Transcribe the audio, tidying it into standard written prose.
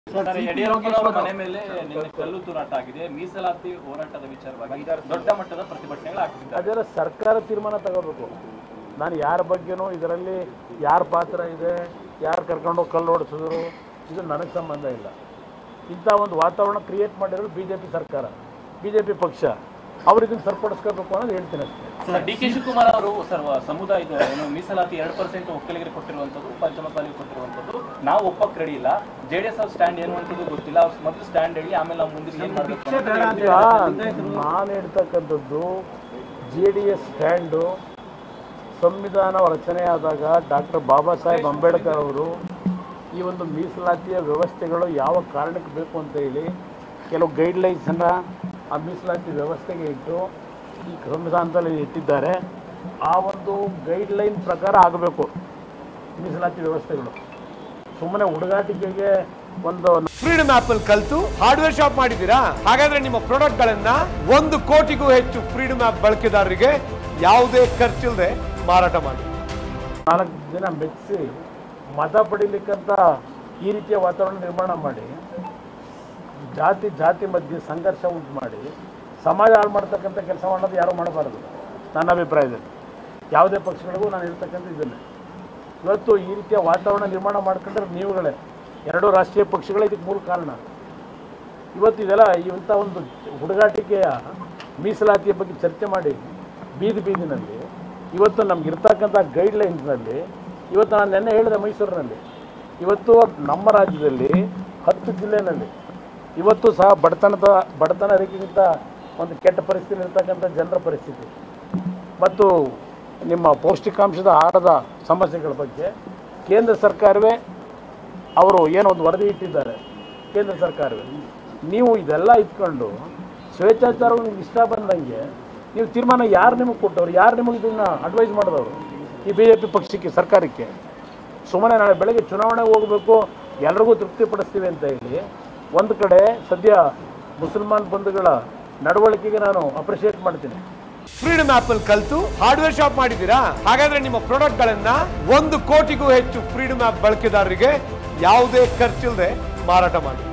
ಯಡಿಯೂರಪ್ಪನವರ ಮನೆ ಮೇಲೆ ನಿನ್ನೆ ಕಲ್ಲು ತೂರಾಟ ಆಗಿದೆ. ಮೀಸಲಾತಿ ಹೋರಾಟದ ವಿಚಾರವಾಗಿ ದೊಡ್ಡ ಮಟ್ಟದ ಪ್ರತಿಭಟನೆಗಳಾಗ್ತಿದೆ. ಅದೆಲ್ಲ ಸರ್ಕಾರ ತೀರ್ಮಾನ ತಗೋಬೇಕು. ನಾನು ಯಾರ ಬಗ್ಗೆನೂ ಇದರಲ್ಲಿ ಯಾರ ಪಾತ್ರ ಇದೆ, ಯಾರು ಕರ್ಕೊಂಡೋಗಿ ಕಲ್ಲು ಓಡಿಸಿದ್ರು, ಇದು ನನಗೆ ಸಂಬಂಧ ಇಲ್ಲ. ಇಂಥ ಒಂದು ವಾತಾವರಣ ಕ್ರಿಯೇಟ್ ಮಾಡಿರೋದು BJP ಸರ್ಕಾರ, BJP ಪಕ್ಷ. ಅವ್ರು ಇದನ್ನು ಸರಿಪಡಿಸ್ಕೋಬೇಕು ಅನ್ನೋದು ಹೇಳ್ತೀನಿ ಅಷ್ಟೇ. ಡಿ ಕೆ ಶಿವಕುಮಾರ್ ಅವರು ಸಮುದಾಯದ ಮೀಸಲಾತಿ 2% ಒಕ್ಕಲಿಗರಿಗೆ ಕೊಟ್ಟಿರುವಂಥದ್ದು, ಪಂಚಮಸಾಲಿಗೆ ಕೊಟ್ಟಿರುವಂಥದ್ದು ನಾವು ಒಪ್ಪಕ್ಕೆ ರೆಡಿ ಇಲ್ಲ. JDS ಅವ್ರ ಸ್ಟ್ಯಾಂಡ್ ಏನು ಅಂತದ್ದು ಗೊತ್ತಿಲ್ಲ. ಅವ್ರು ಮೊದಲು ಸ್ಟ್ಯಾಂಡ್ ಹೇಳಿ ಆಮೇಲೆ ನಾವು ಮುಂದಿನ ಏನು ಮಾಡಬೇಕು. ನಾನು ಹೇಳ್ತಕ್ಕಂಥದ್ದು JDS ಸ್ಟ್ಯಾಂಡು ಸಂವಿಧಾನ ರಚನೆ ಆದಾಗ ಡಾಕ್ಟರ್ ಬಾಬಾ ಸಾಹೇಬ್ ಅಂಬೇಡ್ಕರ್ ಅವರು ಈ ಒಂದು ಮೀಸಲಾತಿಯ ವ್ಯವಸ್ಥೆಗಳು ಯಾವ ಕಾರಣಕ್ಕೆ ಬೇಕು ಅಂತ ಹೇಳಿ ಕೆಲವು ಗೈಡ್ಲೈನ್ಸನ್ನು ಆ ಮೀಸಲಾತಿ ವ್ಯವಸ್ಥೆಗೆ ಇಟ್ಟು ಈ ಸಂವಿಧಾನದಲ್ಲಿ ಇಟ್ಟಿದ್ದಾರೆ. ಆ ಒಂದು ಗೈಡ್ಲೈನ್ ಪ್ರಕಾರ ಆಗಬೇಕು ಮೀಸಲಾತಿ ವ್ಯವಸ್ಥೆಗಳು. ಸುಮ್ಮನೆ ಹುಡುಗಾಟಿಕೆಗೆ ಒಂದು ಫ್ರೀಡಮ್ ಆಪ್ ಅಲ್ಲಿ ಕಲಿತು ಹಾರ್ಡ್ವೇರ್ ಶಾಪ್ ಮಾಡಿದ್ದೀರಾ? ಹಾಗಾದ್ರೆ ನಿಮ್ಮ ಪ್ರಾಡಕ್ಟ್ ಗಳನ್ನ 1 ಕೋಟಿಗೂ ಹೆಚ್ಚು ಫ್ರೀಡಮ್ ಆಪ್ ಬಳಕೆದಾರರಿಗೆ ಯಾವುದೇ ಖರ್ಚಿಲ್ಲದೆ ಮಾರಾಟ ಮಾಡಿ 4 ದಿನ ಮೆಚ್ಚಿಸಿ ಮತ ಪಡಿಲಿಕ್ಕಂತ ಈ ರೀತಿಯ ವಾತಾವರಣ ನಿರ್ಮಾಣ ಮಾಡಿ ಜಾತಿ ಮಧ್ಯೆ ಸಂಘರ್ಷ ಉಂಟು ಮಾಡಿ ಸಮಾಜ ಹಾಳು ಮಾಡ್ತಕ್ಕಂಥ ಕೆಲಸ ಮಾಡೋದು ಯಾರೂ ಮಾಡಬಾರದು ನನ್ನ ಅಭಿಪ್ರಾಯದಲ್ಲಿ. ಯಾವುದೇ ಪಕ್ಷಗಳಿಗೂ ನಾನು ಹೇಳ್ತಕ್ಕಂಥ ಇದನ್ನೇ. ಇವತ್ತು ಈ ರೀತಿಯ ವಾತಾವರಣ ನಿರ್ಮಾಣ ಮಾಡ್ಕೊಂಡ್ರೆ ನೀವುಗಳೇ 2 ರಾಷ್ಟ್ರೀಯ ಪಕ್ಷಗಳೇ ಇದಕ್ಕೆ ಮೂಲ ಕಾರಣ. ಇವತ್ತು ಇದೆಲ್ಲ ಇಂಥ ಒಂದು ಹುಡುಗಾಟಿಕೆಯ ಮೀಸಲಾತಿಯ ಬಗ್ಗೆ ಚರ್ಚೆ ಮಾಡಿ ಬೀದಿನಲ್ಲಿ ಇವತ್ತು ನಮಗಿರ್ತಕ್ಕಂಥ ಗೈಡ್ಲೈನ್ಸ್ನಲ್ಲಿ ಇವತ್ತು ನಾನು ನೆನ್ನೆ ಹೇಳಿದೆ ಮೈಸೂರಿನಲ್ಲಿ, ಇವತ್ತು ನಮ್ಮ ರಾಜ್ಯದಲ್ಲಿ 10 ಜಿಲ್ಲೆಯಲ್ಲಿ ಇವತ್ತು ಸಹ ಬಡತನ ರೇಖೆಗಿಂತ ಒಂದು ಕೆಟ್ಟ ಪರಿಸ್ಥಿತಿ ಇರ್ತಕ್ಕಂಥ ಜನರ ಪರಿಸ್ಥಿತಿ ಮತ್ತು ನಿಮ್ಮ ಪೌಷ್ಟಿಕಾಂಶದ ಆಹಾರದ ಸಮಸ್ಯೆಗಳ ಬಗ್ಗೆ ಕೇಂದ್ರ ಸರ್ಕಾರವೇ ಅವರು ಏನೋ ಒಂದು ವರದಿ ಇಟ್ಟಿದ್ದಾರೆ. ಕೇಂದ್ರ ಸರ್ಕಾರವೇ ನೀವು ಇದೆಲ್ಲ ಇಟ್ಕೊಂಡು ಸ್ವೇಚ್ಛಾಚಾರವು ನಿಮ್ಗೆ ಇಷ್ಟ ಬಂದಂಗೆ ನೀವು ತೀರ್ಮಾನ ಯಾರು ನಿಮಗೆ ಕೊಟ್ಟವ್ರು, ಯಾರು ನಿಮಗೆ ಇದನ್ನು ಅಡ್ವೈಸ್ ಮಾಡಿದವರು? ಈ BJP ಪಕ್ಷಕ್ಕೆ, ಸರ್ಕಾರಕ್ಕೆ. ಸುಮ್ಮನೆ ನಾಳೆ ಬೆಳಗ್ಗೆ ಚುನಾವಣೆಗೆ ಹೋಗಬೇಕು, ಎಲ್ರಿಗೂ ತೃಪ್ತಿಪಡಿಸ್ತೀವಿ ಅಂತ ಹೇಳಿ ಒಂದು ಕಡೆ ಸದ್ಯ ಮುಸಲ್ಮಾನ್ ಬಂಧುಗಳ ನಡವಳಿಕೆಗೆ ನಾನು ಅಪ್ರಿಷಿಯೇಟ್ ಮಾಡ್ತೀನಿ. ಫ್ರೀಡಮ್ ಆಪ್ ಅಲ್ಲಿ ಕಲಿತು ಹಾರ್ಡ್ವೇರ್ ಶಾಪ್ ಮಾಡಿದ್ದೀರಾ? ಹಾಗಾದ್ರೆ ನಿಮ್ಮ ಪ್ರಾಡಕ್ಟ್ ಗಳನ್ನ 1 ಕೋಟಿಗೂ ಹೆಚ್ಚು ಫ್ರೀಡಮ್ ಆಪ್ ಬಳಕೆದಾರರಿಗೆ ಯಾವುದೇ ಖರ್ಚಿಲ್ಲದೆ ಮಾರಾಟ ಮಾಡಿ.